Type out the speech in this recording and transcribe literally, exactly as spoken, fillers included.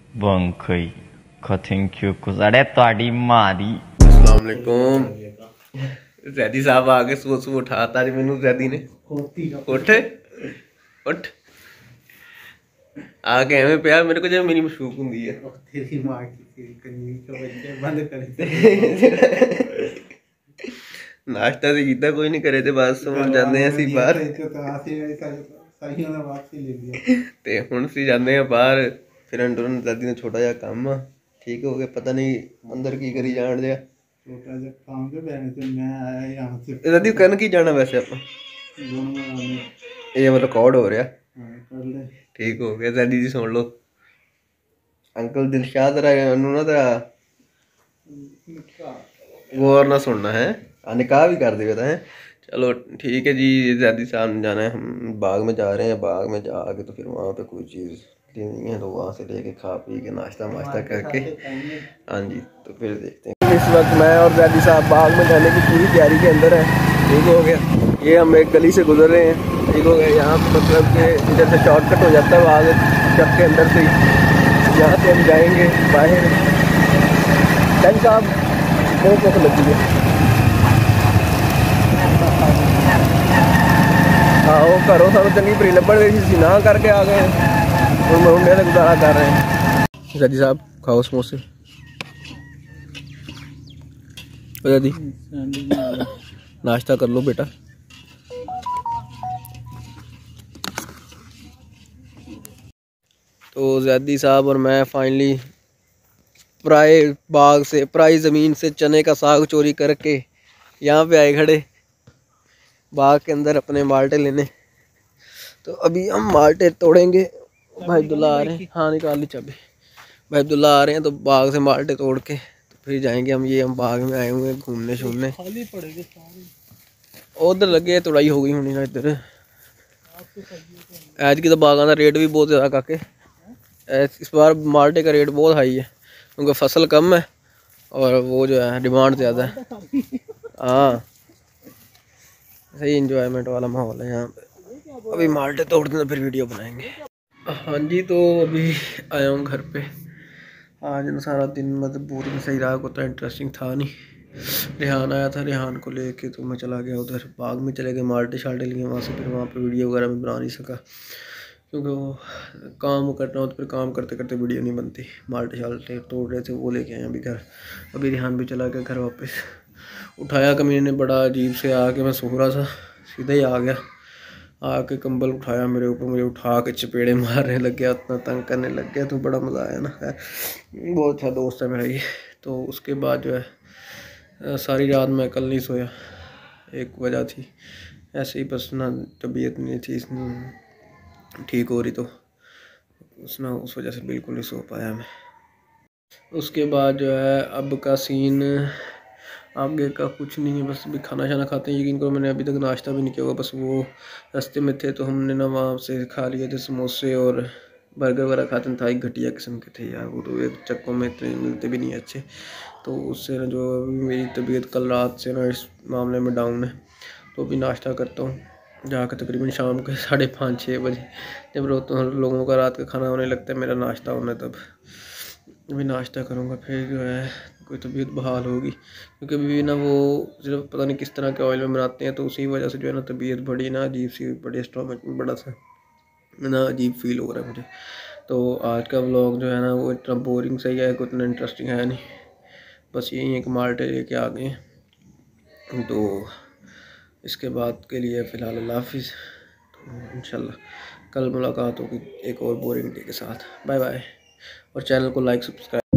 बंखई thank you अरे ताड़ी मारी। अस्सलाम वालेकुम। जैदी साहब आके सुबह सुबह उठाता जी मैनू। जैदी ने उठ उठ आके एवें पिया मेरे को जब मेरी मशूक हुंदी है। तेरी मां की कन्नी को बच्चे बंद कर दे। नाश्ता से कीता कोई नहीं करे थे बस हुण जांदे हैं असीं बाहर ते हुण असीं जांदे हैं बाहर फिरन टुरन। दादी ने छोटा जिहा काम आ ठीक हो गया पता नहीं अंदर की करी जान दिया छोटा जिहा काम के बैन ते मैं आया यहां से दादी करन की जाना वैसे आपां ये रिकॉर्ड हो रहा कर ले ठीक हो गया। दादी जी सुन लो अंकल दिलशाद रहा ना तेरा गौर ना सुनना है निकाह भी कर देगा है। चलो ठीक है जी। दादी साहब ने जाना है हम बाग में जा रहे हैं। बाग में जाके तो फिर वहाँ पे कोई चीज़ लेनी है तो वहाँ से लेके खा पी के नाश्ता वाश्ता करके हाँ जी तो फिर देखते हैं। इस वक्त मैं और दादी साहब बाग में जाने की पूरी तैयारी के अंदर है। ठीक हो गया ये हम एक गली से गुजर रहे हैं। ठीक हो गया यहाँ पे मतलब कि इधर से शॉर्टकट हो जाता है बाग चक के अंदर से यहाँ से हम जाएंगे बाहर। दादी साहब बहुत भूख लगी है। आओ घरों सानू चंगी भरी लभण गई ना करके आ गए और मुंडे से गुजारा कर रहे हैं। दादी साहब खाओ समोसे दादी नाश्ता कर लो बेटा। तो ज़ैदी साहब और मैं फाइनली पराए बाग से पराई ज़मीन से चने का साग चोरी करके यहाँ पे आए खड़े बाग के अंदर अपने माल्टे लेने। तो अभी हम माल्टे तोड़ेंगे। भाई अब्दुल्ला आ रहे हैं। हाँ निकाल ली चाबी। भाई अब्दुल्ला आ रहे हैं तो बाग से माल्टे तोड़ के तो फिर जाएंगे हम। ये हम बाग में आए हुए हैं घूमने शूमने। उधर लगे तोड़ाई हो गई होनी ना इधर। ऐज की तो बागां का रेट भी बहुत ज़्यादा काके इस बार माल्टे का रेट बहुत हाई है क्योंकि फसल कम है और वो जो है डिमांड ज़्यादा है। हाँ सही इंजॉयमेंट वाला माहौल है यहाँ पे। अभी माल्टे तोड़ते हैं फिर वीडियो बनाएंगे। हाँ जी तो अभी आया हूँ घर पे। आज ना सारा दिन मतलब पूरी सही रहा को तो इंटरेस्टिंग था नहीं। रेहान आया था रेहान को लेके तो मैं चला गया उधर बाग में चले गए माल्टे शाल्टे लिए वहाँ से। फिर वहाँ पे वीडियो वगैरह में बना नहीं सका क्योंकि वो काम करना हो तो फिर काम करते करते वीडियो नहीं बनती। माल्टे शाल्टे तोड़ रहे थे वो लेके आए अभी घर। अभी रेहान भी चला गया घर वापस। उठाया कमीने ने बड़ा अजीब से आके मैं सो रहा था सीधा ही आ गया आके कंबल उठाया मेरे ऊपर मुझे उठा के चपेड़े मारने लग गया उतना तंग करने लग गया। तो बड़ा मज़ा आया ना है बहुत अच्छा दोस्त है मेरा ये। तो उसके बाद जो है सारी रात मैं कल नहीं सोया। एक वजह थी ऐसे ही बस ना तबीयत नहीं थी ठीक हो रही तो उस ना उस वजह से बिल्कुल नहीं सो पाया मैं। उसके बाद जो है अब का सीन आगे का कुछ नहीं है बस अभी खाना शाना खाते हैं। यकीन करो मैंने अभी तक नाश्ता भी नहीं किया होगा। बस वो रास्ते में थे तो हमने ना वहाँ से खा लिए थे समोसे और बर्गर वगैरह खाते था। एक घटिया किस्म के थे यार वो तो एक चक्कों में इतने मिलते भी नहीं अच्छे। तो उससे ना जो मेरी तबीयत कल रात से ना इस मामले में डाउन है। तो अभी नाश्ता करता हूँ जाकर तकरीबन शाम के साढ़े पाँच छः बजे जब लोगों का रात का खाना होने लगता है मेरा नाश्ता होना तब अभी नाश्ता करूँगा। फिर जो है कोई तबीयत बहाल होगी क्योंकि अभी ना वो सिर्फ पता नहीं किस तरह के ऑयल में बनाते हैं तो उसी वजह से जो है ना तबीयत बड़ी ना अजीब सी बड़े स्टोमक में बड़ा सा ना अजीब फील हो रहा है मुझे। तो आज का व्लॉग जो है ना वो इतना बोरिंग सही है कुछ इतना इंटरेस्टिंग है नहीं। बस यही एक माल्टे लेके आ गए तो इसके बाद के लिए फ़िलहाल अल्लाह हाफिज़। तो इंशाल्लाह कल मुलाकात होगी एक और बोरिंग डे के साथ। बाय बाय और चैनल को लाइक सब्सक्राइब